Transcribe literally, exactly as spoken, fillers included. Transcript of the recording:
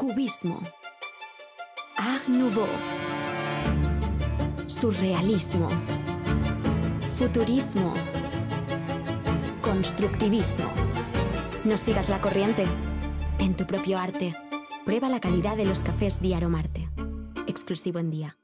Cubismo. Art Nouveau. Surrealismo. Futurismo. Constructivismo. No sigas la corriente. Ten tu propio arte. Prueba la calidad de los cafés Diaromarte. Exclusivo en Día.